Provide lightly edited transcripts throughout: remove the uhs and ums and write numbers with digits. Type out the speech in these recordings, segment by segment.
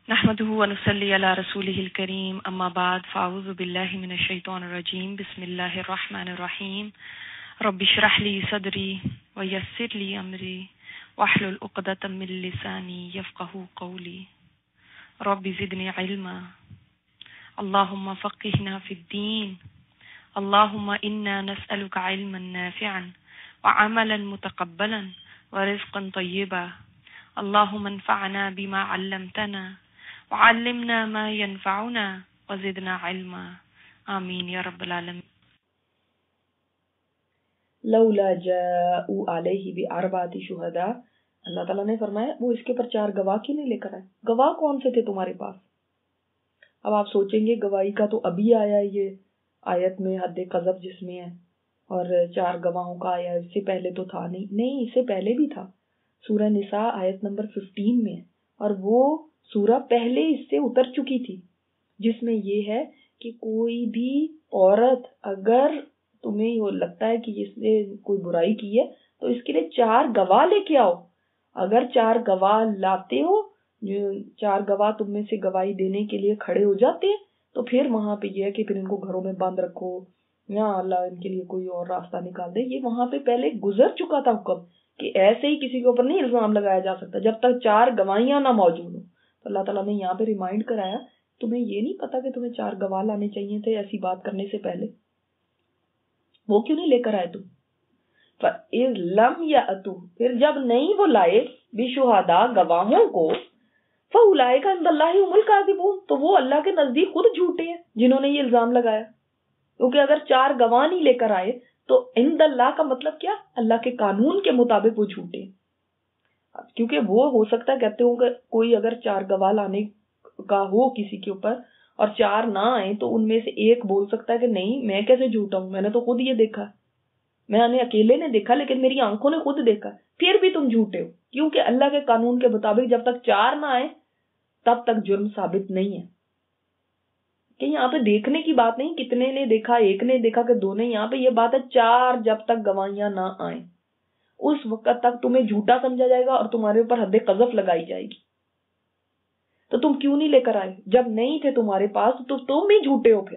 نحمده ونصلي على رسوله الكريم اما بعد فاعوذ بالله من الشيطان الرجيم بسم الله الرحمن الرحيم رب اشرح لي صدري ويسر لي امري واحلل عقدة من لساني يفقهوا قولي رب زدني علما اللهم فقهنا في الدين اللهم انا نسألك علما نافعا وعملا متقبلا ورزقا طيبا اللهم انفعنا بما علمتنا وعلمنا ما ينفعنا وزدنا علما آمین یا رب العالمین۔ لولا جاءوا علیہ باربعۃ شہداء، اللہ تعالیٰ نے فرمایا وہ اس کے پر 4 گواہ کیوں نہیں لے کر آئے؟ گواہ کون سے تھے تمہارے پاس؟ اب آپ سوچیں گے گواہی کا تو ابھی آیا یہ آیت میں حد قذف جس میں ہے، اور 4 گواہوں کا آیا، اس سے پہلے تو تھا نہیں، اس سے پہلے بھی تھا۔ سورہ نساء آیت نمبر 15 میں ہے، اور وہ سورہ پہلے اس سے اتر چکی تھی، جس میں یہ ہے کہ کوئی بھی عورت اگر تمہیں یہ لگتا ہے کہ اس نے کوئی برائی کی ہے تو اس کے لیے 4 گواہ لے کے آؤ۔ اگر 4 گواہ لاتے ہو، 4 گواہ تم میں سے گواہی دینے کے لیے کھڑے ہو جاتے ہیں، تو پھر وہاں پہ یہ ہے کہ پھر ان کو گھروں میں بند رکھو یا اللہ ان کے لیے کوئی اور راستہ نکال دے۔ یہ وہاں پہ پہلے گزر چکا تھا حکم کہ ایسے ہی کسی کے اوپر نہیں الزام لگایا جا سکتا جب تک 4 گواہیاں نہ موجود ہوں۔ تو اللہ تعالیٰ نے یہاں پہ ریمائنڈ کرایا تمہیں یہ نہیں پتا کہ تمہیں 4 گواہ لانے چاہیے تھے ایسی بات کرنے سے پہلے؟ وہ کیوں نہیں لے کر آئے تم؟ فَإِذْ لَمْ يَأْتُوا، پھر جب نہیں وہ لائے بِشُہَدَاء گواہوں کو، فَأُولَئِكَ عِندَ اللَّهِ هُمُ الْكَاذِبُونَ، تو وہ اللہ کے نزدیک خود جھوٹے ہیں جنہوں نے یہ الزام لگایا۔ کیونکہ اگر 4 گواہ نہیں لے کر آئے تو عند اللہ کا مطلب کیا؟ اللہ کے قانون کے مطابق وہ جھوٹے ہیں۔ کیونکہ وہ ہو سکتا ہے کہتے ہوں کہ کوئی اگر 4 گواہ لانے کا ہو کسی کے اوپر اور 4 نہ آئے تو ان میں سے ایک بول سکتا ہے کہ نہیں میں کیسے جھوٹا ہوں، میں نے تو خود یہ دیکھا، میں نے اکیلے نے دیکھا لیکن میری آنکھوں نے خود دیکھا، پھر بھی تم جھوٹے ہو۔ کیونکہ اللہ کے قانون کے مطابق جب تک 4 نہ آئے تب تک جرم ثابت نہیں ہے۔ کہ یہاں پہ دیکھنے کی بات نہیں کتنے نے دیکھا، ایک نے دیکھا کہ 2 نے، یہاں پہ یہ بات ہے 4 جب تک گواہیاں نہ آئیں اس وقت تک تمہیں جھوٹا سمجھا جائے گا اور تمہارے اوپر حد قذف لگائی جائے گی۔ تو تم کیوں نہیں لے کر آئے؟ جب نہیں تھے تمہارے پاس تو تم بھی جھوٹے ہو پھر۔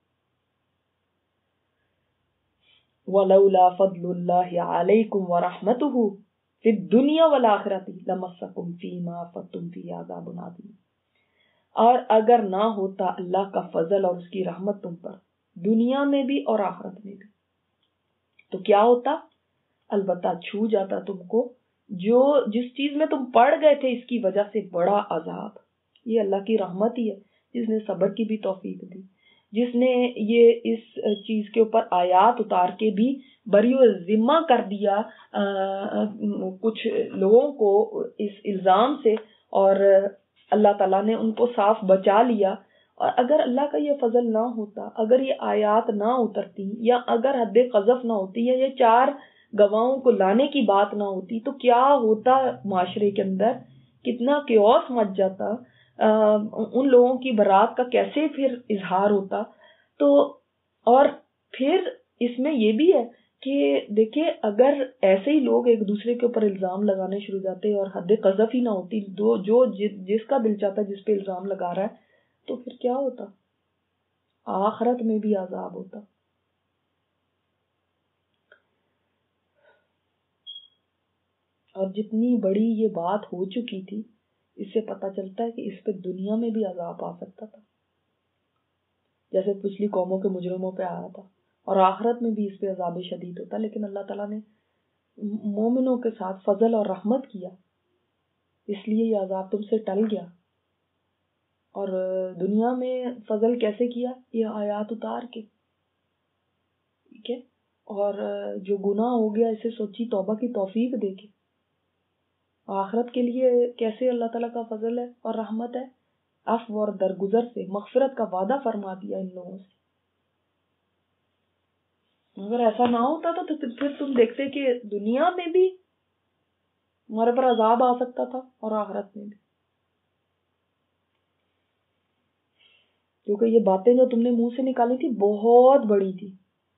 وَلَوْلَا فَضْلُ اللَّهِ عَلَيْكُمْ وَرَحْمَتُهُ فِي الدُّنْيَا وَالْآخِرَةِ لَمَسَّكُمْ فِي مَا أَفَضْتُمْ فِيهِ عَذَابٌ عَظِيمٌ، اور اگر نہ ہوتا اللہ کا فضل اور اس کی رحمت تم پر دنیا میں بھی اور آخرت میں بھی تو کیا ہوتا؟ البتہ چھو جاتا تم کو جو جس چیز میں تم پڑ گئے تھے اس کی وجہ سے بڑا عذاب۔ یہ اللہ کی رحمت ہی ہے جس نے صبر کی بھی توفیق دی، جس نے یہ اس چیز کے اوپر آیات اتار کے بھی بری و ذمہ کر دیا کچھ لوگوں کو اس الزام سے، اور اللہ تعالیٰ نے ان کو صاف بچا لیا۔ اور اگر اللہ کا یہ فضل نہ ہوتا، اگر یہ آیات نہ اترتی، یا اگر حد قذف نہ ہوتی، یا یہ 4 گواہوں کو لانے کی بات نہ ہوتی تو کیا ہوتا؟ معاشرے کے اندر کتنا کیوس مچ جاتا، ان لوگوں کی برات کا کیسے پھر اظہار ہوتا۔ تو اور پھر اس میں یہ بھی ہے کہ دیکھیں اگر ایسے ہی لوگ ایک دوسرے کے اوپر الزام لگانے شروع جاتے اور حد قذف ہی نہ ہوتی، جو جس کا دل چاہتا جس پہ الزام لگا رہا ہے، تو پھر کیا ہوتا؟ آخرت میں بھی عذاب ہوتا۔ اور جتنی بڑی یہ بات ہو چکی تھی اس سے پتہ چلتا ہے کہ اس پہ دنیا میں بھی عذاب آ سکتا تھا، جیسے پچھلی قوموں کے مجرموں پہ آیا تھا، اور آخرت میں بھی اس پہ عذاب شدید ہوتا۔ لیکن اللہ تعالیٰ نے مومنوں کے ساتھ فضل اور رحمت کیا، اس لیے یہ عذاب تم سے ٹل گیا۔ اور دنیا میں فضل کیسے کیا؟ یہ آیات اتار کے، ٹھیک ہے، اور جو گناہ ہو گیا اسے سوچی توبہ کی توفیق دے کے۔ آخرت کے لیے کیسے اللہ تعالیٰ کا فضل ہے اور رحمت ہے؟ عفو اور درگزر سے، مغفرت کا وعدہ فرما دیا ان لوگوں سے۔ اگر ایسا نہ ہوتا تو پھر تم دیکھتے کہ دنیا میں بھی ہمارے پر عذاب آ سکتا تھا اور آخرت میں بھی، کیونکہ یہ باتیں جو تم نے منہ سے نکالی تھی بہت بڑی تھی۔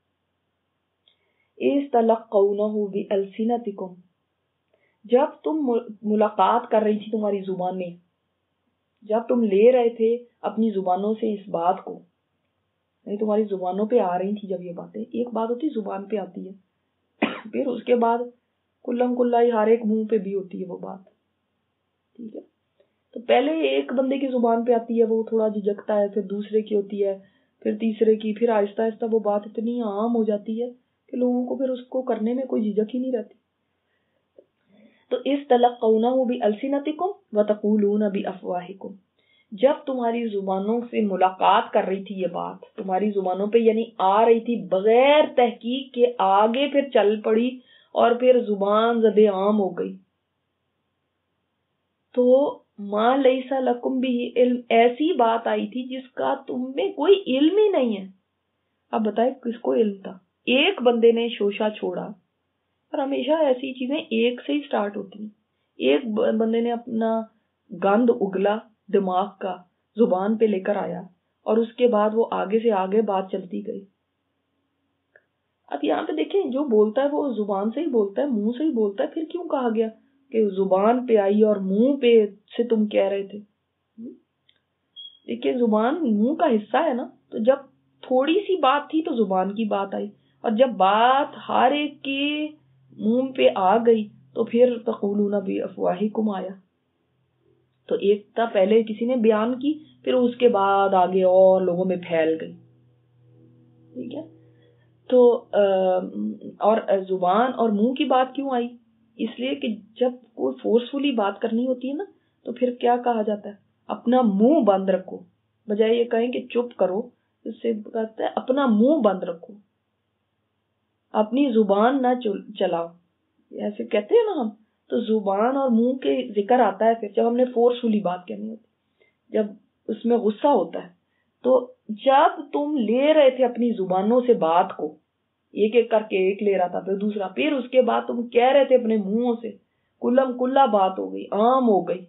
اِسْتَلَقَّوْنَهُ بِأَلْسِنَتِكُمْ، جب تم ملاقات کر رہی تھی تمہاری زبانیں، جب تم لے رہے تھے اپنی زبانوں سے اس بات کو، نہیں تمہاری زبانوں پہ آ رہی تھی جب یہ باتیں، ایک بات ہوتی زبان پہ آتی ہے، پھر اس کے بعد کلم کلائی ہر ایک منہ پہ بھی ہوتی ہے وہ بات، ٹھیک ہے؟ تو پہلے ایک بندے کی زبان پہ آتی ہے، وہ تھوڑا جھجکتا ہے، پھر دوسرے کی ہوتی ہے، پھر تیسرے کی، پھر آہستہ آہستہ وہ بات اتنی عام ہو جاتی ہے کہ لوگوں کو پھر اس کو کرنے میں کوئی جھجک ہی نہیں رہتی۔ تو اس تلقونہ بِأَلْسِنَتِكُمْ وَتَقُولُونَ بِأَفْوَاهِكُمْ، جب تمہاری زبانوں سے ملاقات کر رہی تھی یہ بات، تمہاری زبانوں پہ یعنی آ رہی تھی بغیر تحقیق کے، آگے پھر چل پڑی اور پھر زبان زد عام ہو گئی، تو مَا لَيْسَ لَكُمْ بِهِ علم، ایسی بات آئی تھی جس کا تم میں کوئی علم ہی نہیں ہے۔ اب بتائیں کس کو علم تھا؟ ایک بندے نے شوشہ چھوڑا، اور ہمیشہ ایسی چیزیں ایک سے ہی سٹارٹ ہوتی ہیں، ایک بندے نے اپنا گند اگلا دماغ کا زبان پہ لے کر آیا، اور اس کے بعد وہ آگے سے آگے بات چلتی گئی۔ اب یہاں پہ دیکھیں جو بولتا ہے وہ زبان سے ہی بولتا ہے، منہ سے ہی بولتا ہے، پھر کیوں کہا گیا کہ زبان پہ آئی اور منہ پہ سے تم کہہ رہے تھے؟ دیکھیں زبان منہ کا حصہ ہے نا، تو جب تھوڑی سی بات تھی تو زبان کی بات آئی، اور جب بات ہر ایک کے منہ پہ آ گئی تو پھر تقولون بافواہکم آیا۔ تو ایک تا پہلے کسی نے بیان کی، پھر اس کے بعد آگے اور لوگوں میں پھیل گئی، ٹھیک ہے؟ تو اور زبان اور منہ کی بات کیوں آئی؟ اس لیے کہ جب کوئی فورسفلی بات کرنی ہوتی ہے نا، تو پھر کیا کہا جاتا ہے؟ اپنا منہ بند رکھو، بجائے یہ کہیں کہ چپ کرو، اس سے کہتا ہے اپنا منہ بند رکھو، اپنی زبان نہ چلاؤ، ایسے کہتے ہیں نا ہم۔ تو زبان اور منہ کے ذکر آتا ہے پھر جب ہم نے فورسفلی بات کرنی ہوتی، جب اس میں غصہ ہوتا ہے۔ تو جب تم لے رہے تھے اپنی زبانوں سے بات کو، ایک ایک کر کے ایک لے رہا تھا، پھر دوسرا، پھر اس کے بعد تم کہہ رہے تھے اپنے منہوں سے، کلم کلا بات ہو گئی، عام ہو گئی،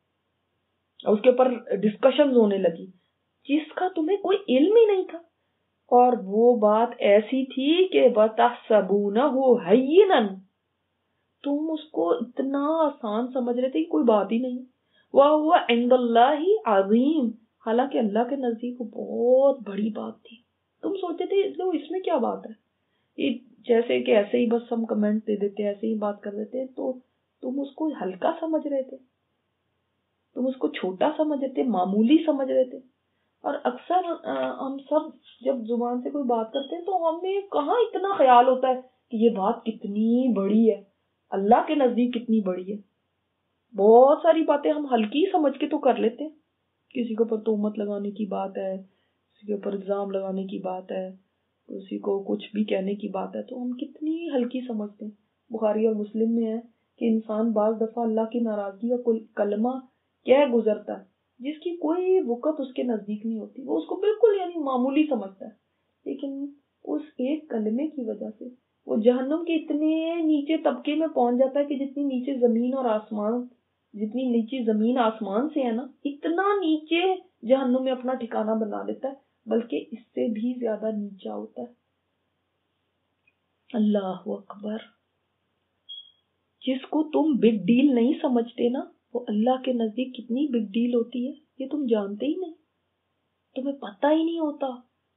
اس کے اوپر ڈسکشن ہونے لگی جس کا تمہیں کوئی علم ہی نہیں تھا، اور وہ بات ایسی تھی کہ وَتَحْسَبُونَهُ هَيِّنًا، تم اس کو اتنا آسان سمجھ رہے تھے کہ کوئی بات ہی نہیں، وَهُوَ عِندَ اللَّهِ عَظِيمٌ، حالانکہ اللہ کے نزدیک وہ بہت بڑی بات تھی۔ تم سوچتے تھے اس میں کیا بات ہے، یہ جیسے کہ ایسے ہی بس ہم کمنٹ دے دیتے، ایسے ہی بات کر دیتے، تو تم اس کو ہلکا سمجھ رہے تھے، تم اس کو چھوٹا سمجھ رہے تھے، معمولی سمجھ رہے تھے۔ اور اکثر ہم سب جب زبان سے کوئی بات کرتے ہیں تو ہمیں کہاں اتنا خیال ہوتا ہے کہ یہ بات کتنی بڑی ہے، اللہ کے نزدیک کتنی بڑی ہے۔ بہت ساری باتیں ہم ہلکی سمجھ کے تو کر لیتے ہیں، کسی کے اوپر تہمت لگانے کی بات ہے، کسی کے اوپر الزام لگانے کی بات ہے، کسی کو کچھ بھی کہنے کی بات ہے، تو ہم کتنی ہلکی سمجھتے ہیں۔ بخاری اور مسلم میں ہے کہ انسان بعض دفعہ اللہ کی ناراضگی کا کوئی کلمہ کہہ گزرتا ہے جس کی کوئی وقت اس کے نزدیک نہیں ہوتی، وہ اس کو بالکل یعنی معمولی سمجھتا ہے، لیکن اس ایک کلمے کی وجہ سے وہ جہنم کے اتنے نیچے طبقے میں پہنچ جاتا ہے کہ جتنی نیچے زمین آسمان سے ہے نا، اتنا نیچے جہنم میں اپنا ٹھکانہ بنا لیتا ہے، بلکہ اس سے بھی زیادہ نیچا ہوتا ہے۔ اللہ اکبر، جس کو تم بگ ڈیل نہیں سمجھتے نا، وہ اللہ کے نزدیک کتنی بگ ڈیل ہوتی ہے، یہ تم جانتے ہی نہیں، تمہیں پتہ ہی نہیں ہوتا۔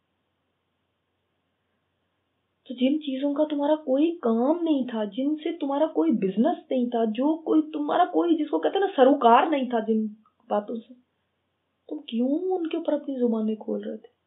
تو جن چیزوں کا تمہارا کوئی کام نہیں تھا، جن سے تمہارا کوئی بزنس نہیں تھا، جو کوئی تمہارا کوئی جس کو کہتے ہیں نا سروکار نہیں تھا، جن باتوں سے تم کیوں ان کے اوپر اپنی زبانیں کھول رہے تھے؟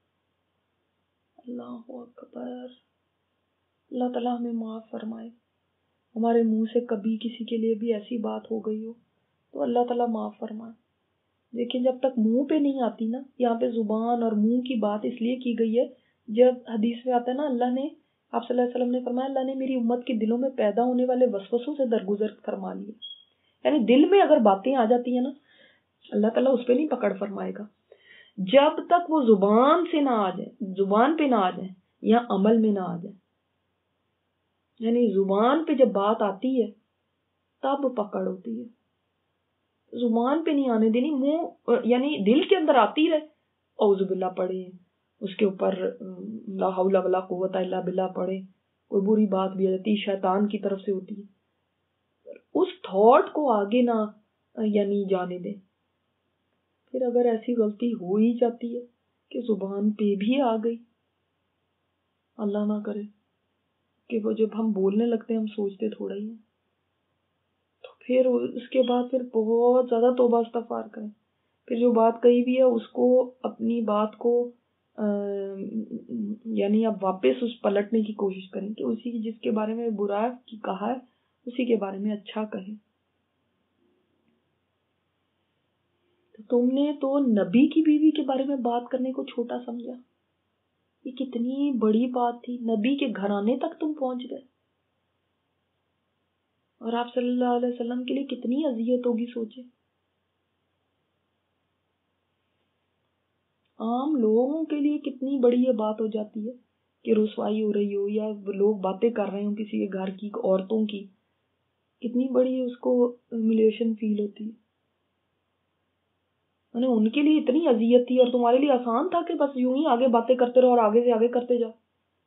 اللہ اکبر، اللہ تعالیٰ ہمیں معاف فرمائے۔ ہمارے منہ سے کبھی کسی کے لیے بھی ایسی بات ہو گئی ہو تو اللہ تعالیٰ معاف فرمائے۔ لیکن جب تک منہ پہ نہیں آتی نا، یہاں پہ زبان اور منہ کی بات اس لیے کی گئی ہے، جب حدیث میں آتا ہے نا، اللہ نے، آپ صلی اللہ علیہ وسلم نے فرمایا، اللہ نے میری امت کے دلوں میں پیدا ہونے والے وسوسوں سے درگزر فرما لیا، یعنی دل میں اگر باتیں آ جاتی ہیں نا، اللہ تعالیٰ اس پہ نہیں پکڑ فرمائے گا جب تک وہ زبان سے نہ آ جائے، زبان پہ نہ آ جائے یا عمل میں نہ آ جائے۔ یعنی زبان پہ جب بات آتی ہے تب پکڑ ہوتی ہے، زبان پہ نہیں آنے دینی، منہ یعنی دل کے اندر آتی رہے، اعوذ باللہ پڑھے، اس کے اوپر لا حول ولا قوت الا باللہ پڑھے، کوئی بری بات بھی آ جاتی شیطان کی طرف سے ہوتی ہے، اس تھاٹ کو آگے نہ یعنی جانے دیں، پھر اگر ایسی غلطی ہو ہی جاتی ہے کہ زبان پہ بھی آ گئی، اللہ نہ کرے کہ وہ جب ہم بولنے لگتے ہیں ہم سوچتے تھوڑا ہی ہیں، تو پھر اس کے بعد پھر بہت زیادہ توبہ استغفار کریں. پھر جو بات کہی بھی ہے اس کو، اپنی بات کو یعنی اب واپس اس پلٹنے کی کوشش کریں کہ اسی جس کے بارے میں برا کہا ہے اسی کے بارے میں اچھا کہیں. تم نے تو نبی کی بیوی کے بارے میں بات کرنے کو چھوٹا سمجھا. یہ کتنی بڑی بات تھی، نبی کے گھرانے تک تم پہنچ گئے، اور آپ صلی اللہ علیہ وسلم کے لیے کتنی اذیت ہوگی سوچے. عام لوگوں کے لیے کتنی بڑی یہ بات ہو جاتی ہے کہ رسوائی ہو رہی ہو یا لوگ باتیں کر رہے ہوں کسی کے گھر کی، عورتوں کی، کتنی بڑی اس کو ہیوملیشن فیل ہوتی ہے. ان کے لیے اتنی اذیت تھی اور تمہارے لیے آسان تھا کہ بس یوں ہی آگے باتیں کرتے رہو اور آگے سے آگے کرتے جاؤ.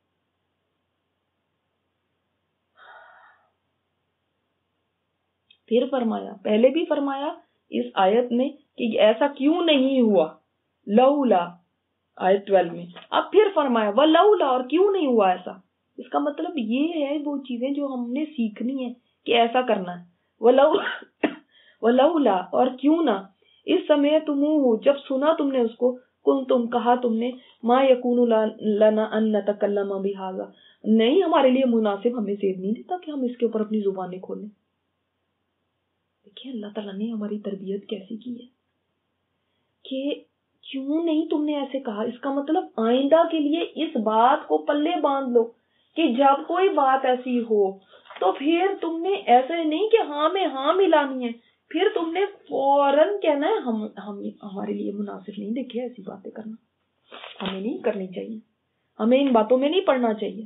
پھر فرمایا، پہلے بھی فرمایا اس آیت میں کہ ایسا کیوں نہیں ہوا، لولا، آیت 12 میں. اب پھر فرمایا ولولا، اور کیوں نہیں ہوا ایسا. اس کا مطلب یہ ہے وہ چیزیں جو ہم نے سیکھنی ہے کہ ایسا کرنا ہے. ولولا، اور کیوں نہ، اس سمے تم ہو، جب سنا تم نے اس کو، کن تم، کہا تم نے، ما یکون لنا ان نتکلم بہذا، نہیں ہمارے لیے مناسب، ہمیں زیب نہیں دیتا کہ ہم اس کے اوپر اپنی زبانیں کھولیں. دیکھیں اللہ تعالیٰ نے ہماری تربیت کیسی کی ہے کہ کیوں نہیں تم نے ایسے کہا. اس کا مطلب آئندہ کے لیے اس بات کو پلے باندھ لو کہ جب کوئی بات ایسی ہو تو پھر تم نے ایسے نہیں کہ ہاں میں ہاں ملانی ہے، پھر تم نے فوراً کہنا ہے ہم ہمارے لیے مناسب نہیں دیکھے ایسی باتیں کرنا، ہمیں نہیں کرنی چاہیے، ہمیں ان باتوں میں نہیں پڑنا چاہیے.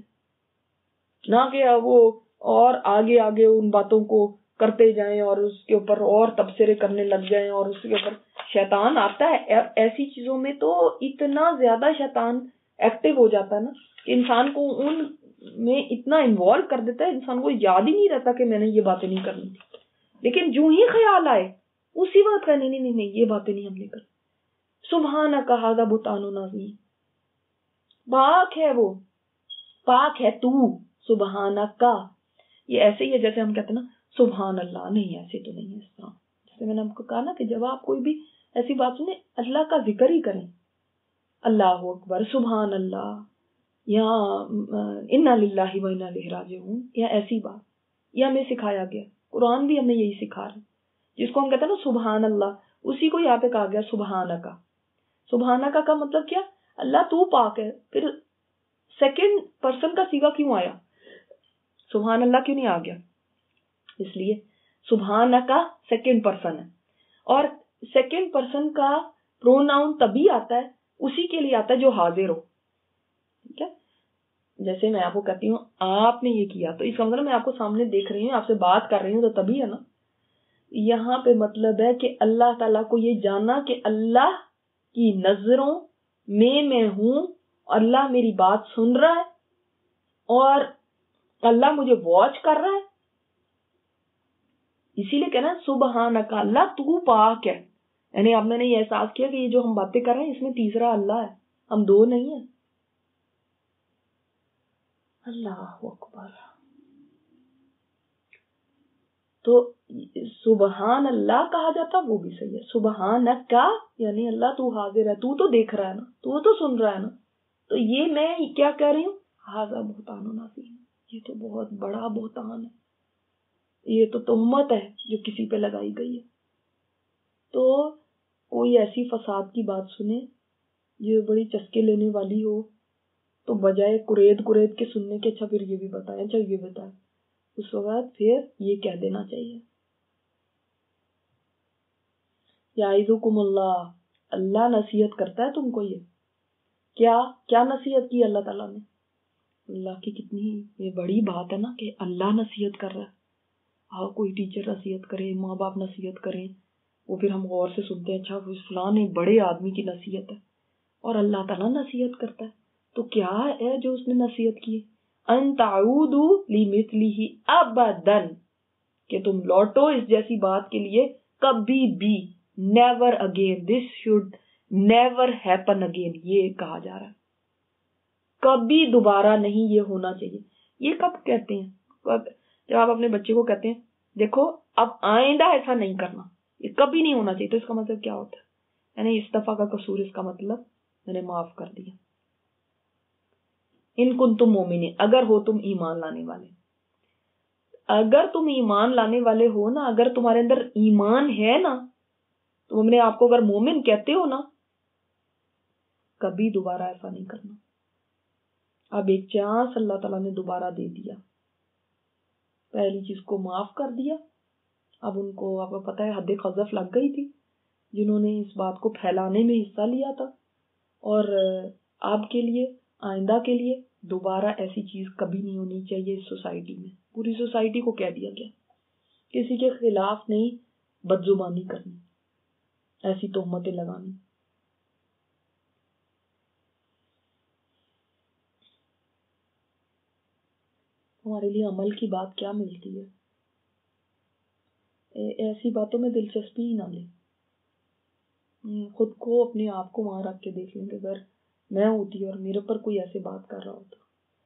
نہ کہ وہ اور آگے آگے ان باتوں کو کرتے جائیں اور اس کے اوپر اور تبصرے کرنے لگ جائیں، اور اس کے اوپر شیطان آتا ہے ایسی چیزوں میں، تو اتنا زیادہ شیطان ایکٹیو ہو جاتا ہے نا کہ انسان کو ان میں اتنا انوالو کر دیتا ہے، انسان کو یاد ہی نہیں رہتا کہ میں نے یہ باتیں نہیں کرنی تھی. لیکن جو ہی خیال آئے اسی وقت نہیں نہیں نہیں یہ باتیں نہیں ہم نے کرنی. سبحانک ھذا بہتان عظیم، پاک ہے وہ، پاک ہے تو، سبحانک، یہ ایسے ہی ہے جیسے ہم کہتے ہیں نا سبحان اللہ، نہیں ایسے تو نہیں ہے. اس طرح جیسے میں نے آپ کو کہا نا کہ جب آپ کوئی بھی ایسی بات سنیں اللہ کا ذکر ہی کریں، اللہ اکبر، سبحان اللہ، یا انا للہ و انا الیہ راجعون، یا ایسی بات یہ ہمیں سکھایا گیا. قرآن بھی ہمیں یہی سکھا رہا ہے، جس کو ہم کہتے ہیں نا سبحان اللہ، اسی کو یہاں پہ کہا گیا سبحانکا. سبحانکا کا مطلب کیا؟ اللہ تو پاک ہے. پھر سیکنڈ پرسن کا صیغہ کیوں آیا؟ سبحان اللہ کیوں نہیں آ گیا؟ اس لیے سبحانکا سیکنڈ پرسن ہے، اور سیکنڈ پرسن کا پروناؤن تبھی آتا ہے، اسی کے لیے آتا ہے جو حاضر ہو. ٹھیک ہے، جیسے میں آپ کو کہتی ہوں آپ نے یہ کیا، تو اس کا مطلب میں آپ کو سامنے دیکھ رہی ہوں، آپ سے بات کر رہی ہوں، تو تبھی ہے نا. یہاں پہ مطلب ہے کہ اللہ تعالیٰ کو یہ جاننا کہ اللہ کی نظروں میں ہوں، اللہ میری بات سن رہا ہے اور اللہ مجھے واچ کر رہا ہے. اسی لیے کہنا سبحانک، اللہ تو پاک ہے. یعنی اب میں نے یہ احساس کیا کہ یہ جو ہم باتیں کر رہے ہیں اس میں تیسرا اللہ ہے، ہم دو نہیں ہیں. اللہ اکبر. تو سبحان اللہ کہا جاتا وہ بھی صحیح ہے، سبحانک کا یعنی اللہ تو حاضر ہے، تو دیکھ رہا ہے نا، تو سن رہا ہے نا. تو یہ میں کیا کہہ رہی ہوں، ھذا بہتان عظیم، یہ تو بہت بڑا بہتان ہے، یہ تو تہمت ہے جو کسی پہ لگائی گئی ہے. تو کوئی ایسی فساد کی بات سنے جو بڑی چسکے لینے والی ہو تو بجائے کرید کے سننے کے اچھا پھر یہ بھی بتائیں، اچھا یہ بتائیں، اس وقت پھر یہ کہہ دینا چاہیے یعظکم اللہ، اللہ نصیحت کرتا ہے تم کو. یہ کیا نصیحت کی اللہ تعالیٰ نے؟ اللہ کی کتنی یہ بڑی بات ہے نا کہ اللہ نصیحت کر رہا ہے. ہاں کوئی ٹیچر نصیحت کرے، ماں باپ نصیحت کریں، وہ پھر ہم غور سے سنتے ہیں، اچھا فلاں ایک بڑے آدمی کی نصیحت ہے، اور اللہ تعالیٰ نصیحت کرتا ہے. تو کیا ہے جو اس نے نصیحت کی؟ ان تعودوا لمثلہ ابدا، کہ تم لوٹو اس جیسی بات کے لیے کبھی بھی. Never again, this should never happen again, یہ کہا جا رہا ہے کبھی دوبارہ نہیں یہ ہونا چاہیے. یہ کب کہتے ہیں؟ جب آپ اپنے بچے کو کہتے ہیں دیکھو اب آئندہ ایسا نہیں کرنا، یہ کبھی نہیں ہونا چاہیے، تو اس کا مطلب کیا ہوتا ہے؟ یعنی اس دفعہ کا قصور، اس کا مطلب میں نے معاف کر دیا. ان کنتم مومنین، اگر ہو تم ایمان لانے والے، اگر تم ایمان لانے والے ہو نا، اگر تمہارے اندر ایمان ہے نا، تم اپنے آپ کو اگر مومن کہتے ہو نا، کبھی دوبارہ ایسا نہیں کرنا. اب ایک چانس اللہ تعالیٰ نے دوبارہ دے دیا، پہلی چیز کو معاف کر دیا. اب ان کو آپ کو پتہ ہے حد قذف لگ گئی تھی جنہوں نے اس بات کو پھیلانے میں حصہ لیا تھا، اور آپ کے لیے آئندہ کے لیے دوبارہ ایسی چیز کبھی نہیں ہونی چاہیے. اس سوسائٹی میں پوری سوسائٹی کو کہہ دیا گیا کسی کے خلاف نہیں بدزبانی کرنی، ایسی تہمتیں لگانی. ہمارے لیے عمل کی بات کیا ملتی ہے؟ ایسی باتوں میں دلچسپی ہی نہ لیں. خود کو اپنے آپ کو وہاں رکھ کے دیکھ لیں کہ اگر میں ہوتی اور میرے پر کوئی ایسے بات کر رہا ہوتا.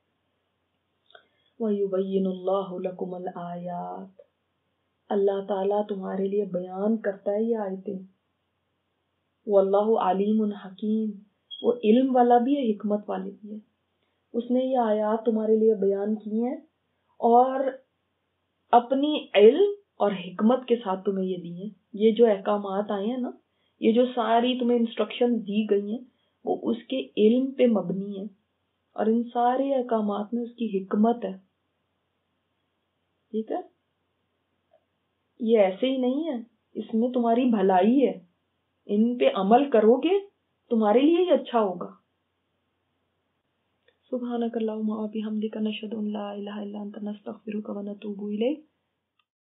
وَيُبَيِّنُ اللَّهُ لَكُمُ الْآيَاتِ، اللہ تعالیٰ تمہارے لیے بیان کرتا ہے یہ آیتیں. وَاللَّهُ عَلِيمٌ حَكِيمٌ، وہ علم والا بھی ہے، حکمت والے بھی ہے. اس نے یہ آیات تمہارے لیے بیان کی ہیں اور اپنی علم اور حکمت کے ساتھ تمہیں یہ دی ہیں. یہ جو احکامات آئے ہیں نا، یہ جو ساری تمہیں انسٹرکشن دی گئی ہیں، وہ اس کے علم پہ مبنی ہے، اور ان سارے احکامات میں اس کی حکمت ہے. ٹھیک ہے، یہ ایسے ہی نہیں ہے، اس میں تمہاری بھلائی ہے. ان پہ عمل کرو گے تمہارے لیے ہی اچھا ہوگا. سبحانک اللہم و بحمدک، نشہد ان لا الہ الا انت، نستغفرک و نتوب الیک.